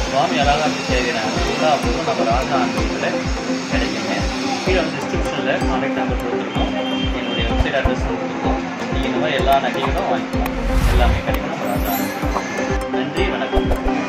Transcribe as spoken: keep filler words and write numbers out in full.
சுவாமி அழகாட்சி செய்கிற எல்லா பொருளும் நம்ம ராஜா ஆன்மீகத்தில் கிடைக்குங்க. கீழே வந்து டிஸ்கிரிப்ஷனில் கான்டாக்ட் நம்பர் கொடுத்துருக்கோம், என்னுடைய வெப்சைட் அட்ரஸ் கொடுத்துருக்கோம். நீங்கள் இந்த மாதிரி எல்லா நகைகளும் வாங்கிக்கலாம், எல்லாமே கிடைக்கும் நம்ம ராஜா ஆன்மீகம். நன்றி, வணக்கம்.